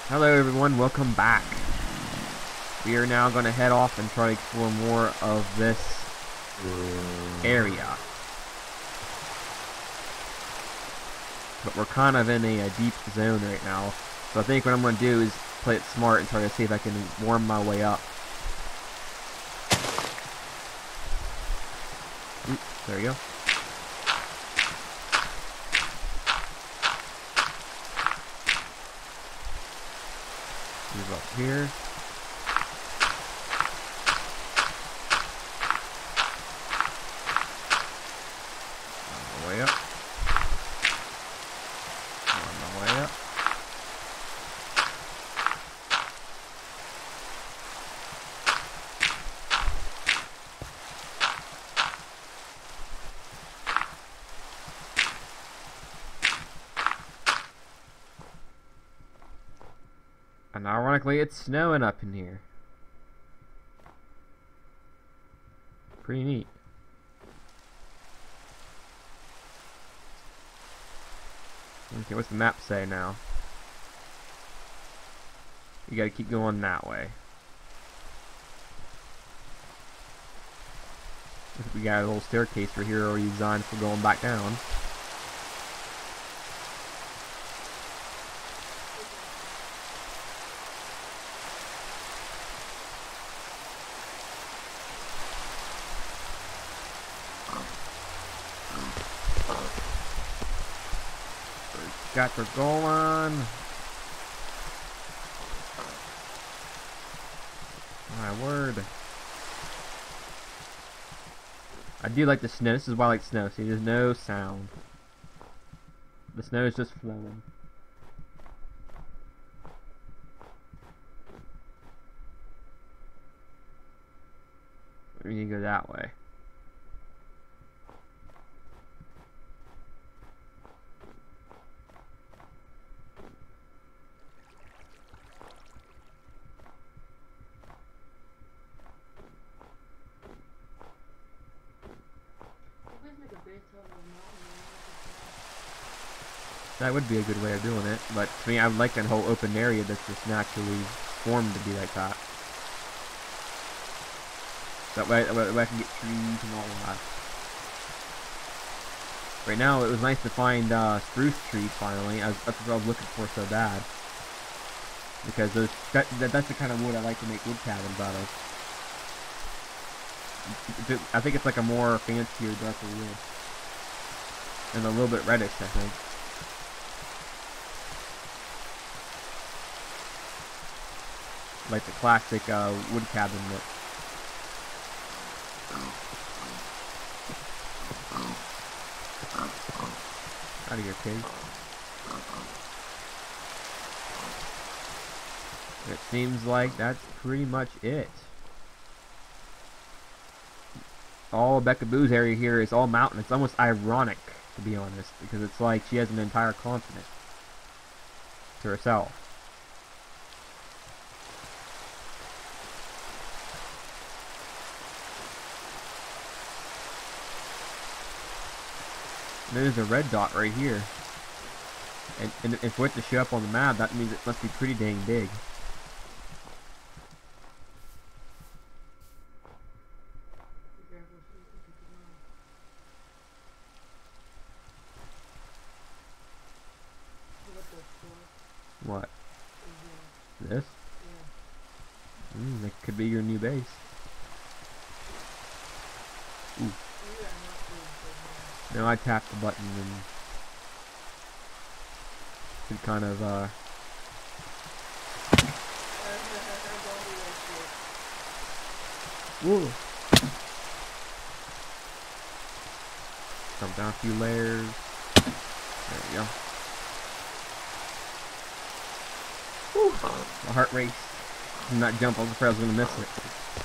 Hello everyone, welcome back. We are now going to head off and try to explore more of this area. But we're kind of in a deep zone right now, so I think what I'm going to do is play it smart and try to see if I can warm my way up. Oops, there we go. Move up here. On my way up. On my way up. And ironically, it's snowing up in here. Pretty neat. Okay, what's the map say now? You gotta keep going that way. We got a little staircase right here already designed for going back down. Got her going. My word. I do like the snow. This is why I like snow. See, there's no sound. The snow is just flowing. We need to go that way. That would be a good way of doing it, but to me, I would like that whole open area that's just naturally formed to be like that. That way I can get trees and all that. Right now, it was nice to find spruce trees finally. That's what I was looking for so bad. Because that's the kind of wood I like to make wood cabins out of. I think it's like a more fancier, darker wood. And a little bit reddish, I think. Like the classic wood cabin look. Out of here, pig. It seems like that's pretty much it. All Becca Boo's area here is all mountain. It's almost ironic, to be honest, because it's like she has an entire continent to herself. There's a red dot right here, and if for it to show up on the map, that means it must be pretty dang big. What? This? That could be your new base. Ooh. No, I tapped the button and could kind of whoa. Jump down a few layers. There we go. Whew. My heart raced. Did not jump, I was afraid I was gonna miss it.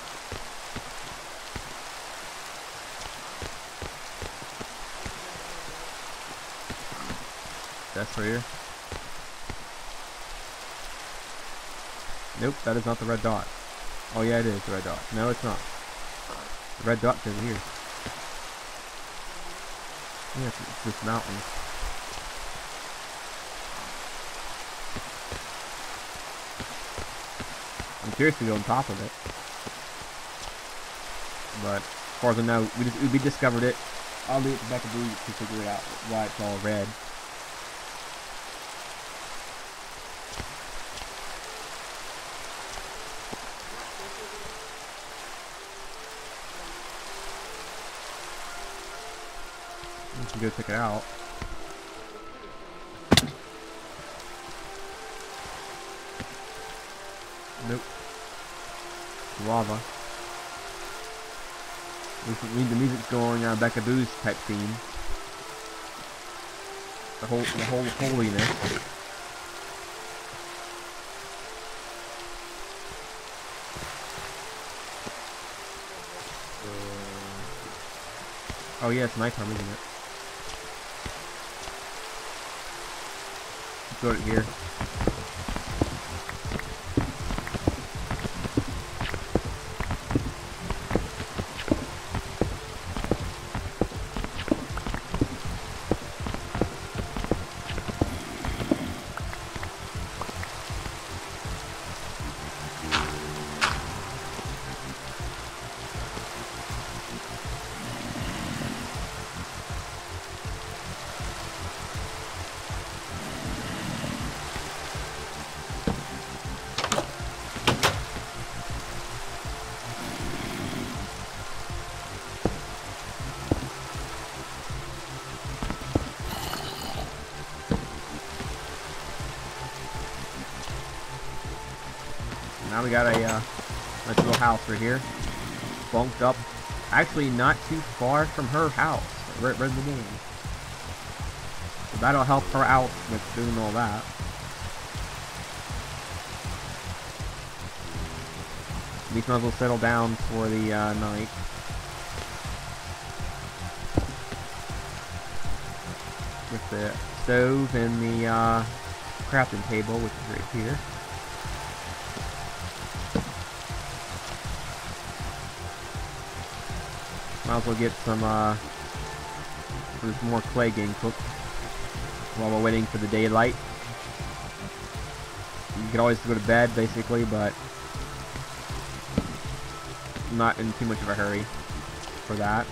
That's right here. Nope, that is not the red dot. Oh yeah, it is the red dot. No, it's not. The red dot's over here. Yeah, it's this mountain. I'm curious to go on top of it. But as far as I know, we discovered it. I'll leave it to Becca Boo to figure it out why it's all red. We can go check it out. Nope. Lava. The music's going Becca Boo's type theme. The whole holiness. Oh yeah, it's nighttime, isn't it? Let's go to here. Now we got a nice little house right here, bunked up. Actually, not too far from her house, right in the game. So that'll help her out with doing all that. We might as well settle down for the night. With the stove and the crafting table, which is right here. Might as well get some more clay getting cooked while we're waiting for the daylight. You can always go to bed basically, but not in too much of a hurry for that.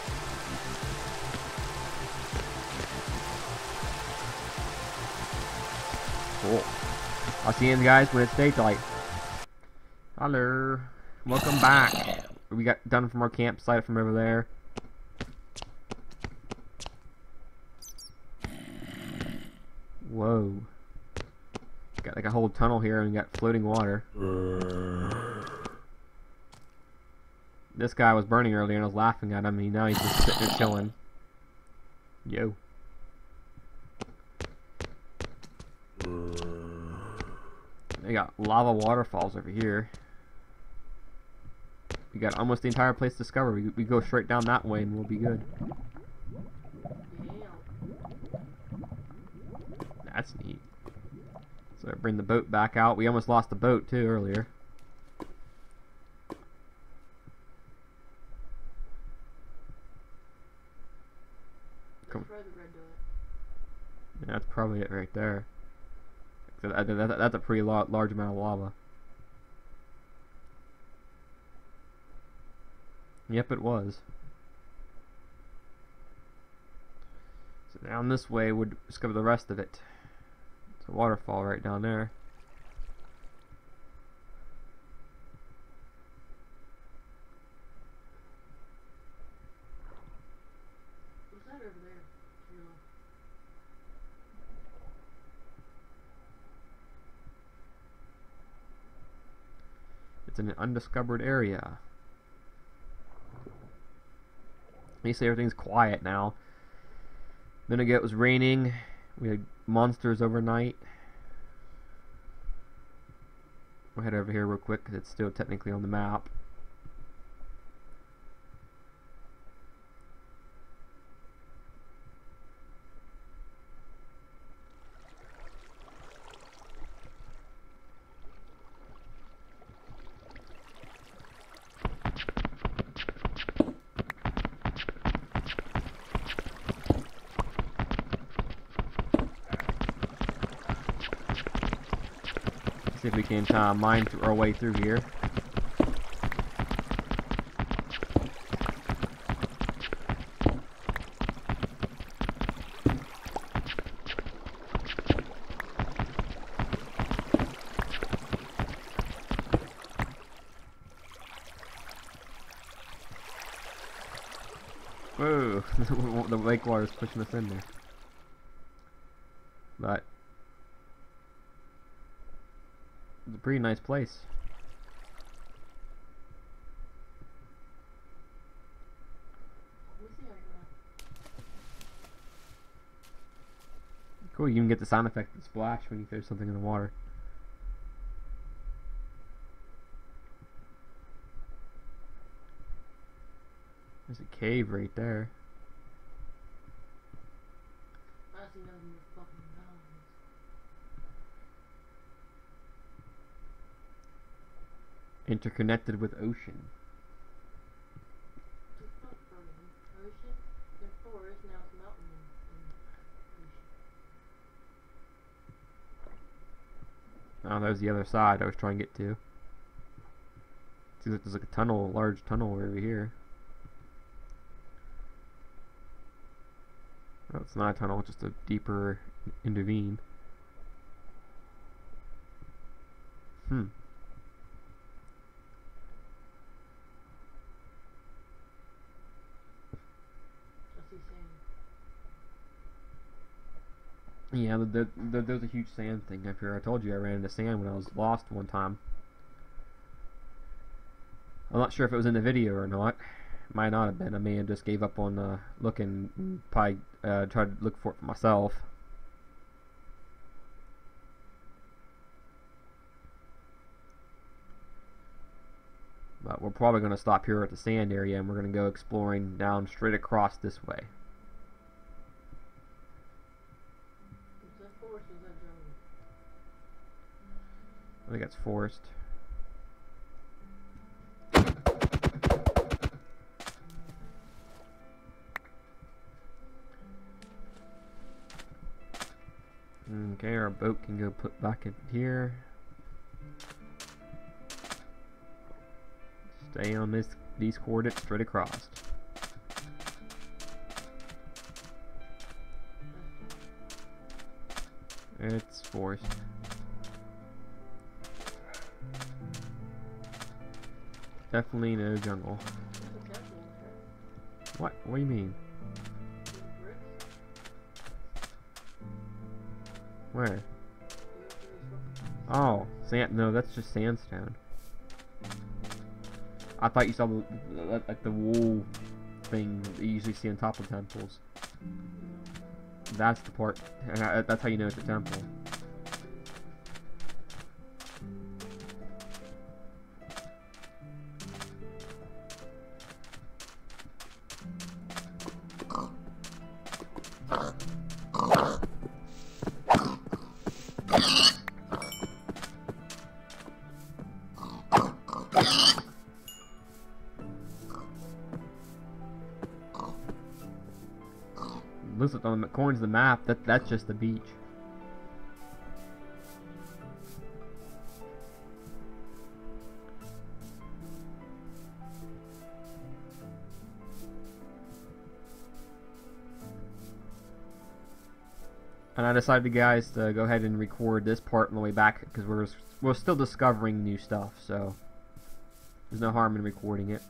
Cool. I'll see you guys when it's daylight. Hello. Welcome back. We got done from our campsite from over there. Whoa. Got like a whole tunnel here and we got floating water. This guy was burning earlier and I was laughing at him and now he's just sitting there chilling. Yo. They got lava waterfalls over here. We got almost the entire place discovered. We go straight down that way and we'll be good. That's neat. So I bring the boat back out. We almost lost the boat too earlier. Come. Yeah, that's probably it right there. That's a pretty large amount of lava. Yep, it was. So down this way would discover the rest of it. It's a waterfall right down there. What's that over there? It's in an undiscovered area. Basically everything's quiet now. A minute ago it was raining. We had monsters overnight. We'll head over here real quick because it's still technically on the map. See if we can mine our way through here. Whoa, the lake water is pushing us in there. But it's a pretty nice place. Cool, you can get the sound effect of the splash when you throw something in the water. There's a cave right there. Interconnected with ocean. Oh, that was the other side I was trying to get to. Seems like there's like a tunnel, a large tunnel over here. Oh, it's not a tunnel, it's just a deeper intervene. Yeah, there's a huge sand thing up here. I told you I ran into sand when I was lost one time. I'm not sure if it was in the video or not. Might not have been. I may have just gave up on looking and probably tried to look for it for myself. But we're probably going to stop here at the sand area and we're going to go exploring down straight across this way. I think that's forest. Okay, our boat can go put back in here. Stay on these coordinates straight across. It's forest. Definitely no jungle. What? What do you mean? Where? Oh, sand. No, that's just sandstone. I thought you saw like the wool thing that you usually see on top of temples. That's the part. That's how you know it's a temple. Looks like on according to the map, that's just the beach. And I decided, guys, to go ahead and record this part on the way back because we're still discovering new stuff, so there's no harm in recording it.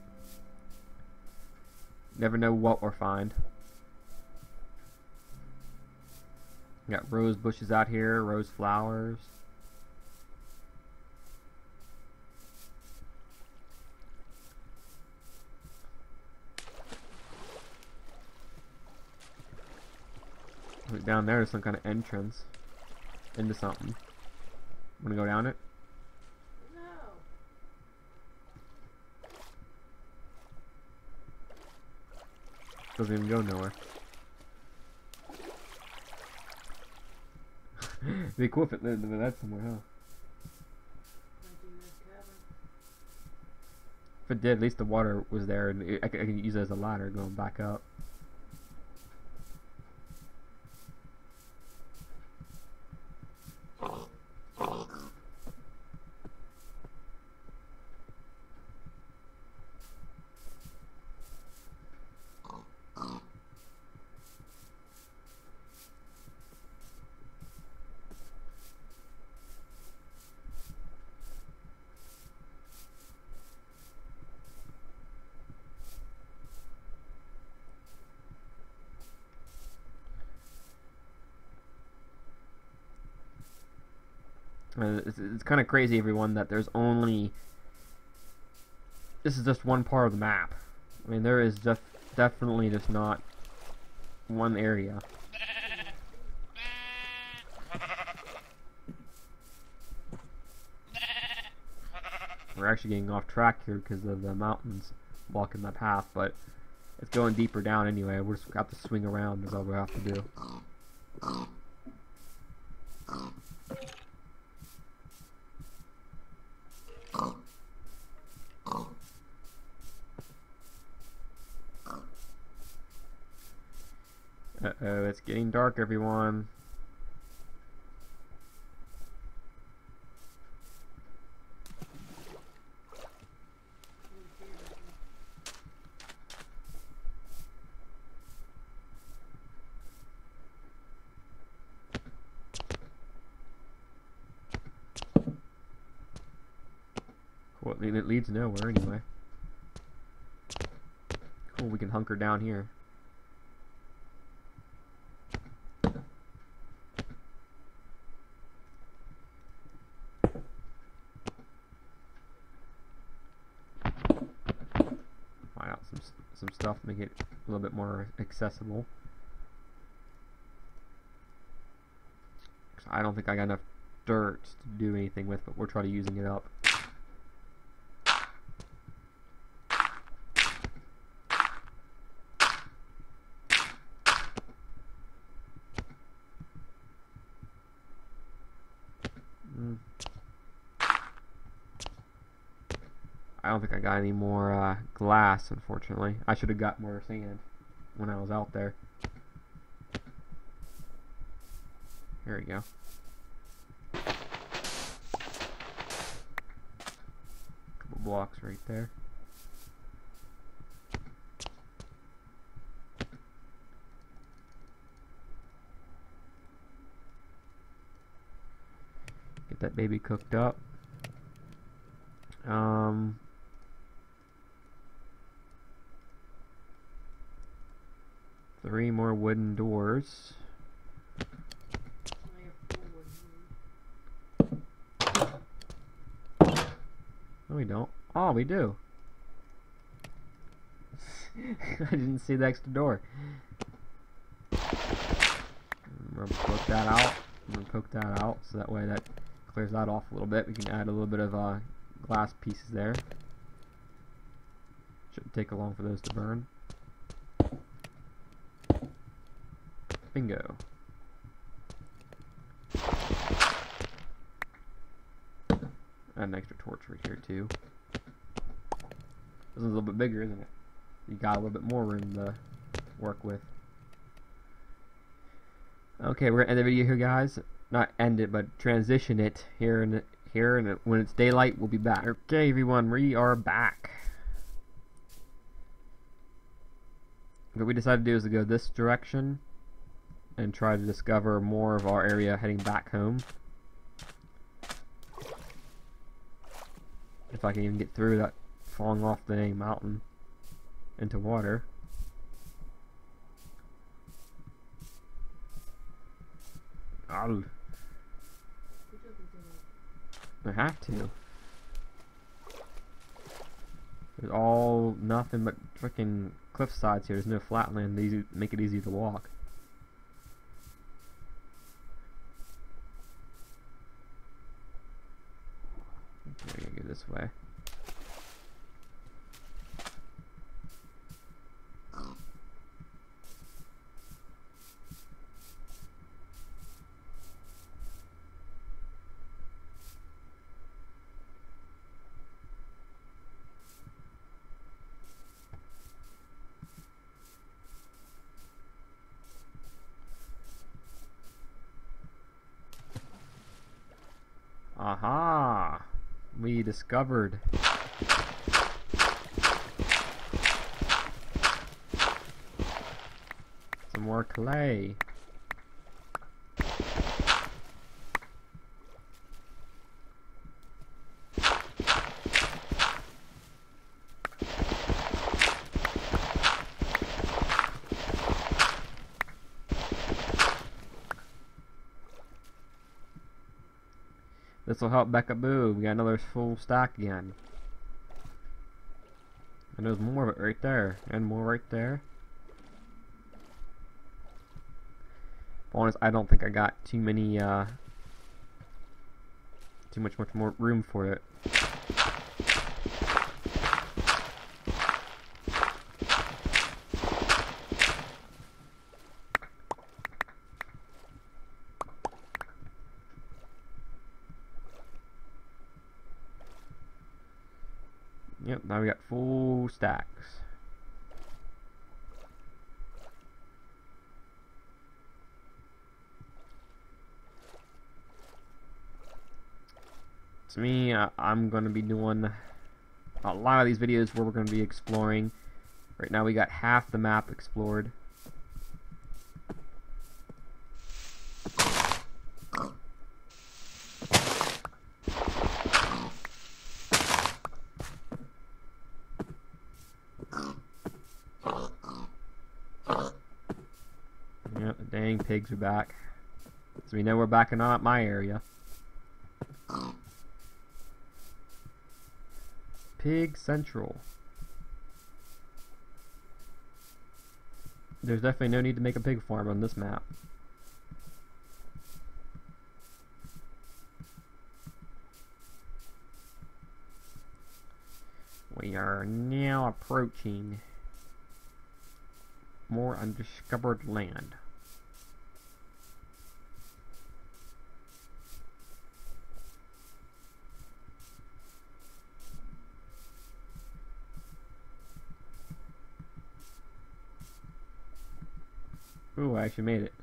Never know what we'll find. Got rose bushes out here, rose flowers. Look, down there is some kind of entrance into something. Wanna go down it? No. Doesn't even go nowhere. It'd be cool if it led somewhere, huh? If it did, at least the water was there, and I could use it as a ladder going back up. It's kind of crazy, everyone, that there's only... This is just one part of the map. I mean, there is just definitely just not one area. We're actually getting off track here because of the mountains blocking the path, but it's going deeper down anyway. We'll just have to swing around is all we have to do. Uh-oh, it's getting dark, everyone. Cool, it leads nowhere anyway. Cool, we can hunker down here. Find out some stuff, make it a little bit more accessible. I don't think I got enough dirt to do anything with, but we'll try to using it up. I don't think I got any more glass, unfortunately. I should have got more sand when I was out there. Here we go. Couple blocks right there. Get that baby cooked up. 3 more wooden doors. No, we don't. Oh, we do. I didn't see the extra door. We're gonna poke that out. I'm gonna poke that out so that way that clears that off a little bit. We can add a little bit of glass pieces there. Shouldn't take long for those to burn. Bingo. Add an extra torch right here too. This is a little bit bigger, isn't it? You got a little bit more room to work with. Okay, we're gonna end the video here, guys. Not end it, but transition it here and when it's daylight, we'll be back. Okay, everyone, we are back. What we decided to do is to go this direction and try to discover more of our area heading back home. If I can even get through that falling off the mountain into water. Oh. I have to. There's all nothing but freaking cliff sides here. There's no flatland. These make it easy to walk. We're gonna go this way. Aha! We discovered some more clay. This will help Becca Boo. We got another full stack again. And there's more of it right there. And more right there. Honest, I don't think I got too many, too much more room for it. Yep, now we got full stacks. To me, I'm going to be doing a lot of these videos where we're going to be exploring. Right now we got half the map explored. Yep, the dang pigs are back. So we know we're backing up my area. Pig Central. There's definitely no need to make a pig farm on this map. We are now approaching more undiscovered land. Ooh, I actually made it.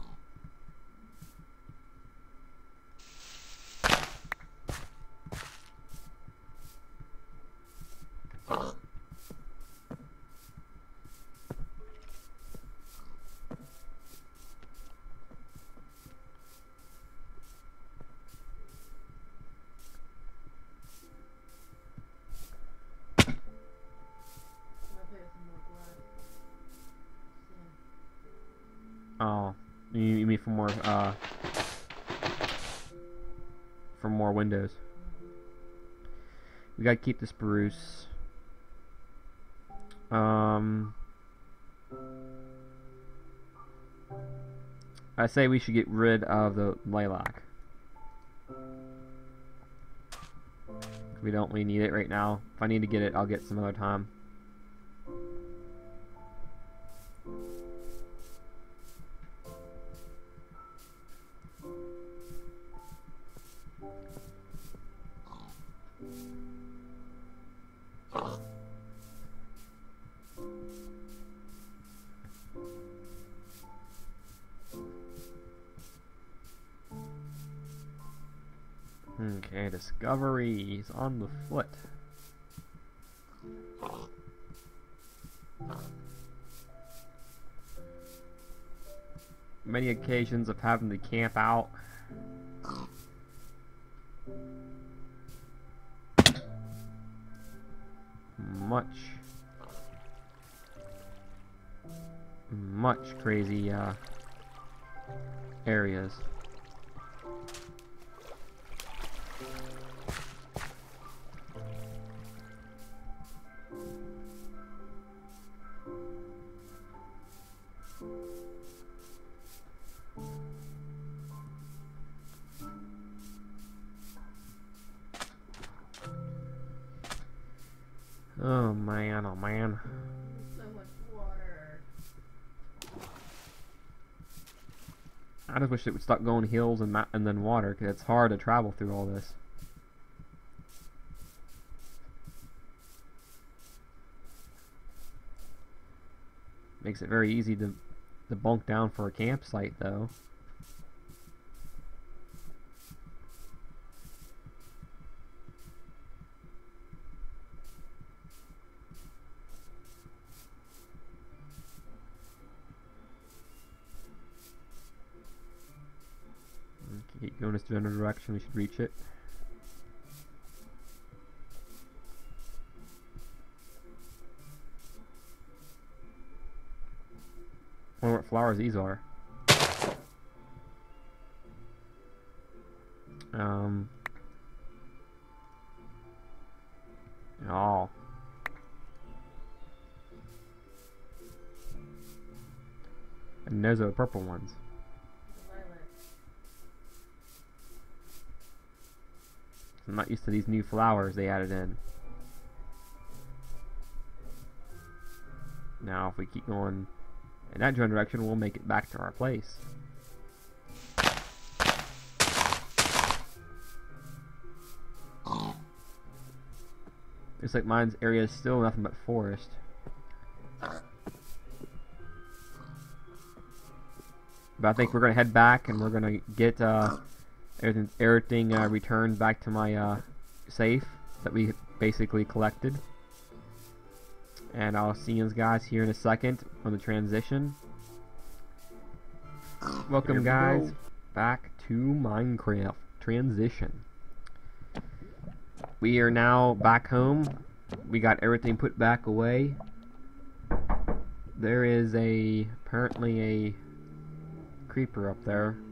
Oh, you mean for more windows. We gotta keep the spruce. I say we should get rid of the lilac. We don't really need it right now. If I need to get it, I'll get some other time. Okay, discoveries on the foot. Many occasions of having to camp out. Much crazy areas. Oh man, oh man. So much water. I just wish it would stop going hills and then water, because it's hard to travel through all this. Makes it very easy to bunk down for a campsite, though. Keep going this general direction, we should reach it. I wonder what flowers these are. Oh. And those are the purple ones. Violet. I'm not used to these new flowers they added in. Now, if we keep going in that general direction, we'll make it back to our place. Looks like mine's area is still nothing but forest. But I think we're gonna head back and we're gonna get everything returned back to my safe that we basically collected. And I'll see you guys here in a second on the transition. Welcome guys back to Minecraft transition. We are now back home. We got everything put back away. There is apparently a creeper up there.